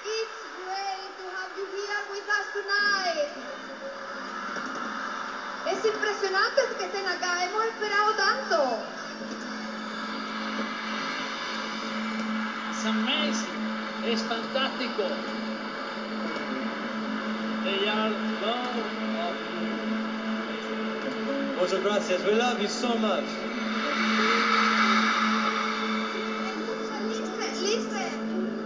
It's great to have you here with us tonight. Es impresionante que estén acá, hemos esperado tanto. It's amazing. Es fantástico. They are love of you. Muchas gracias. We love you so much. Listen.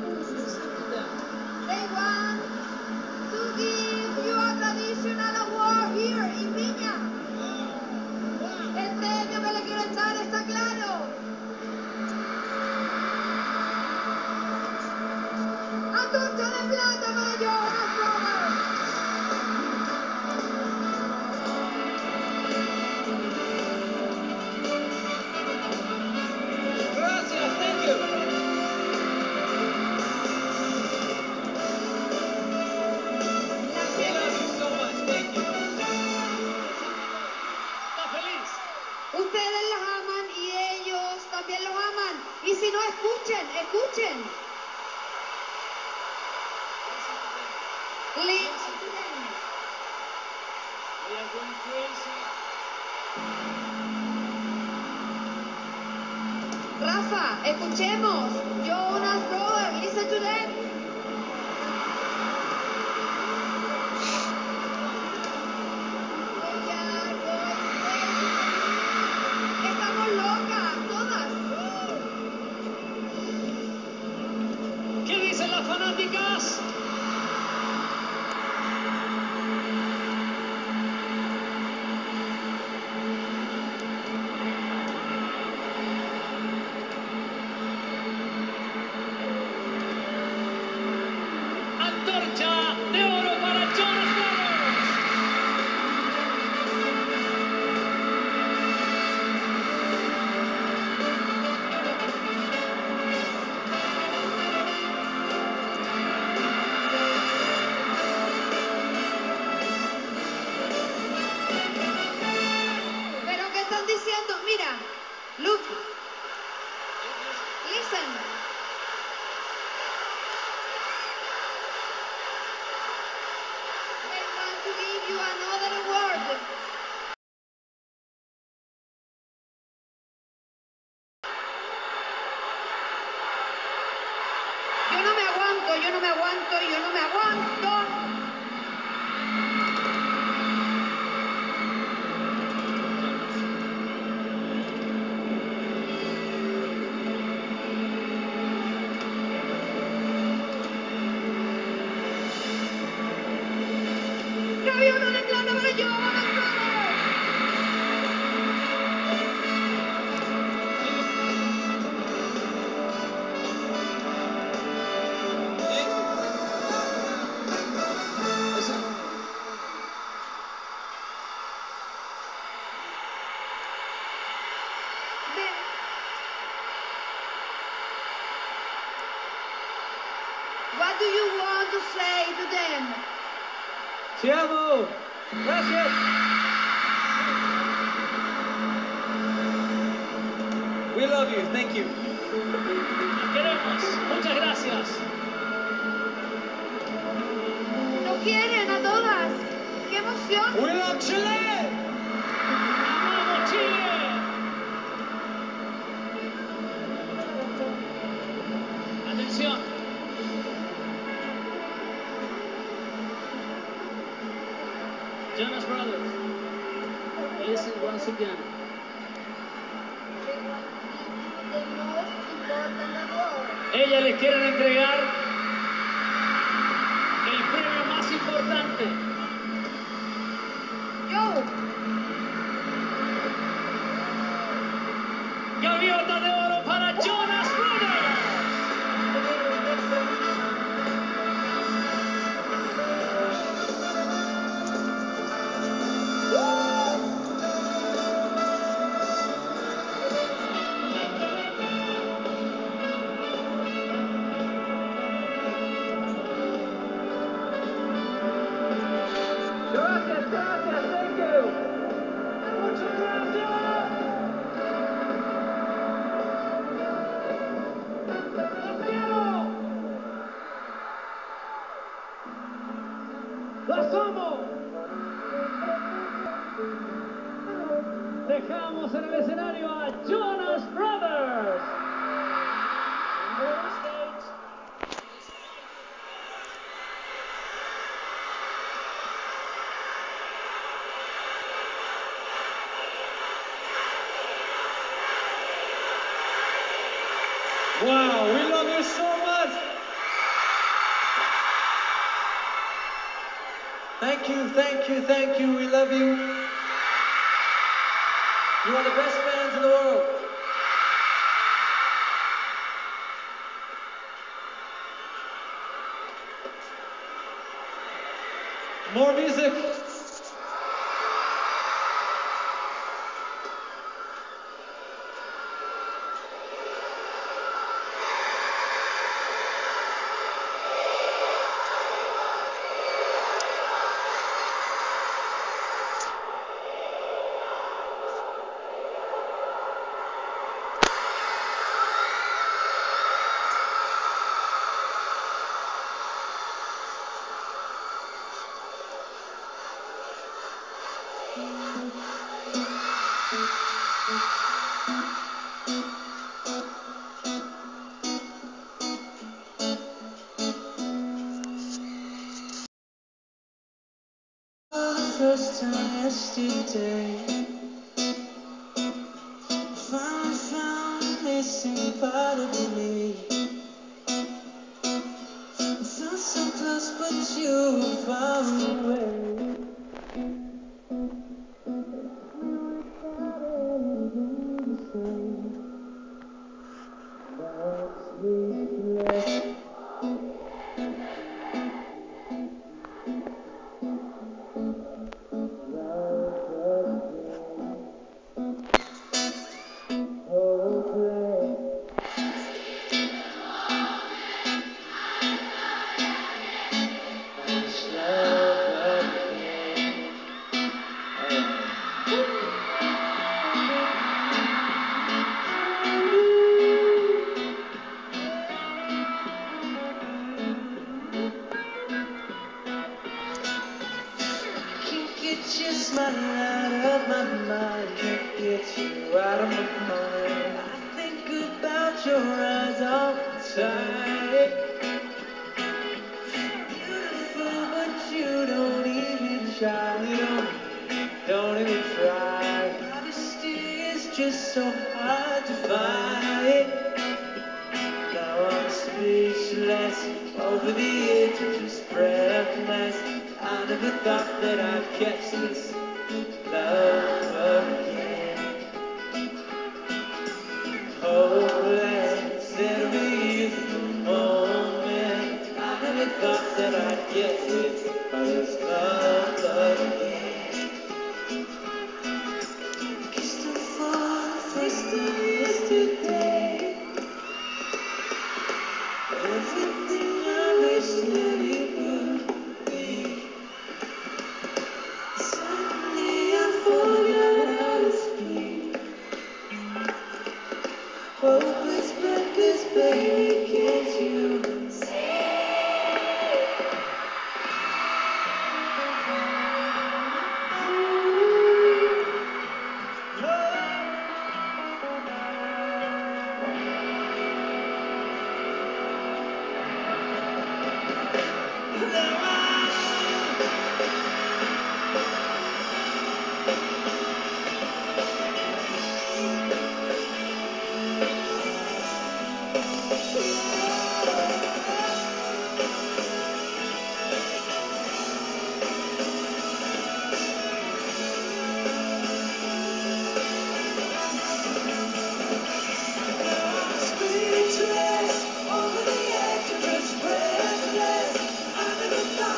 They want to give you a traditional award here in Viña. El premio que le quieren dar está claro. Antorcha de plata para Jonas Brothers. Gracias. Thank you. We love you so much. Thank you. ¿Está feliz? Ustedes las aman y ellos también los aman. Y si no, escuchen. Listen to them. They are going crazy. Rafa, escuchemos. Jonas Brothers, listen to them. Estamos locas, todas. ¿Qué dicen las fanáticas? Antorcha de oro para Jonas Brothers. Pero ¿qué están diciendo? Mira, look, listen. They want to give you another award. Yo no me aguanto. Gaviota de plata para Jonas Brothers. What do you want to say to them? Te amo. Gracias. We love you. Thank you. Las queremos. Muchas gracias. ¿No quieren a todas? ¡Qué emoción! We love Chile. ¡Amamos Chile! Atención. Jonas Brothers. Listen once again. The most important award. Ella les quiere entregar el premio más importante. Yo, Gaviota de oro para Jonas Brothers. Gracias. Thank you. ¿Cómo? Dejamos en el escenario a Jonas Brothers. On stage. Wow, we love you so much. Thank you, thank you, thank you. We love you. You are the best fans in the world. More music. First time yesterday, finally found a missing part of me. I felt so close, but you were far away. Without anything to say, now it's sleepless. Get your smile out of my mind, can't get you out of my mind. I think about your eyes all the time. Beautiful, but you don't even try. You don't even try. Honesty is just so hard to find. Now I'm speechless, over the edge of just breathless. I never thought that I'd catch this love again. Hopeless, every is the moment. I never thought that I'd get this love again. Kissed her for the first time yesterday. Everything I wish that it would be. Suddenly I forgot how to speak. Hopeless, breathless, baby, can't you see? Speechless, over the edge of just breathless. I never thought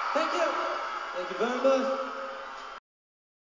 Thank you. Thank you very much.